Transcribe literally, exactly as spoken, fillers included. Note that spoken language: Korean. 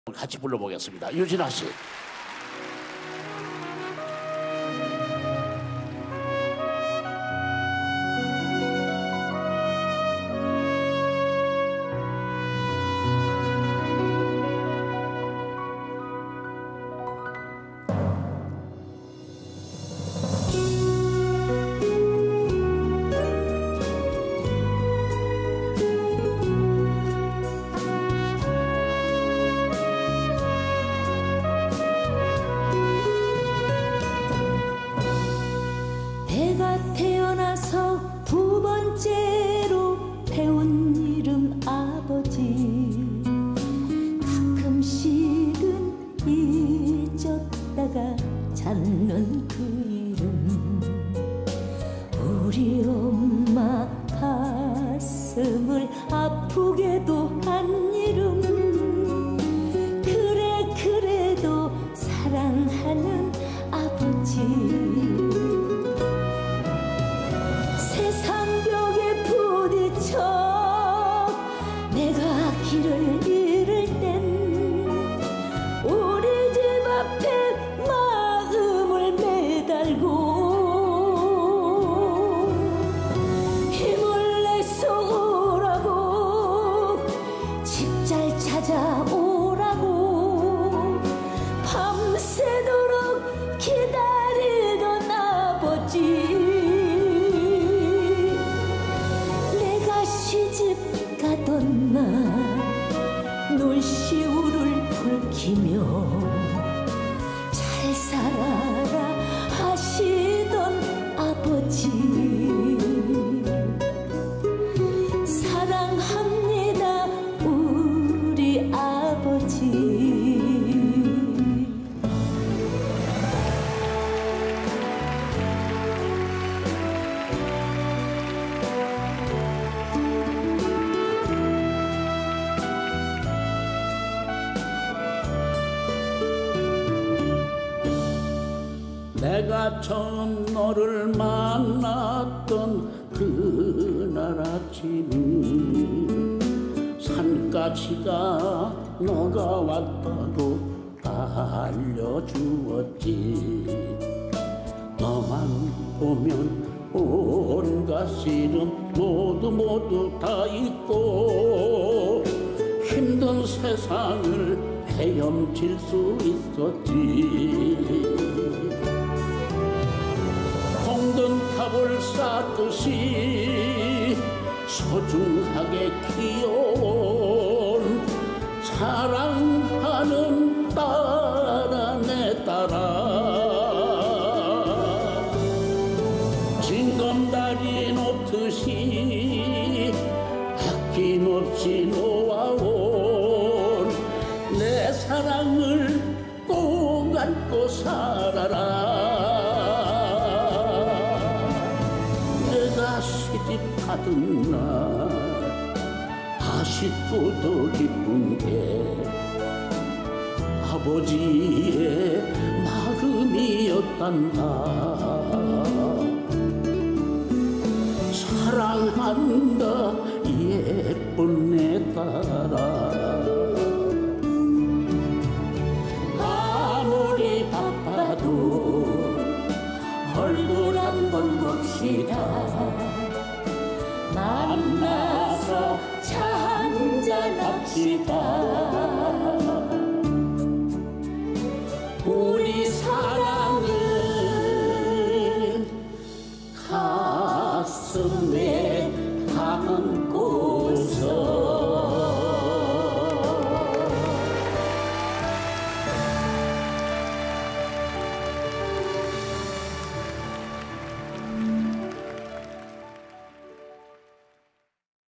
같이 불러보겠습니다. 유진아 씨. 태어나서 두 번째로 배운 이름 아버지, 가끔씩은 잊었다가 찾는 그 이름. 우리 엄마 가슴을 아프게도 한 이름. 그래 그래도 사랑하는 아버지. 세상벽에 부딪혀 내가 길을 잃을 땐 우리 집 앞에 마음을 매달고 힘을 내서 오라고, 집 잘 찾아오라고 밤새도록 기다리던 아버지. 가던 날 놀시울을 붉히며 잘 살아라 하시던 아버지. 사랑합니다 우리 아버지. 내가 처음 너를 만났던 그날 아침, 산까지가 너가 왔다고 알려주었지. 너만 보면 온갖 시름 모두 모두 다 잊고 힘든 세상을 헤엄칠 수 있었지. 홍든탑을 쌓듯이 소중하게 키워온 사랑하는 딸아 내 딸아. 징검다리 놓듯이 아낌없이 놓아온 내 사랑을 꼭 안고 살아라. 시집 가던 날 아쉽고 더 기쁜 게 아버지의 마음이었단다. 사랑한다 예쁜 내 딸아. 아무리 바빠도 얼굴 한번 봅시다. 만나서 차 한잔 합시다.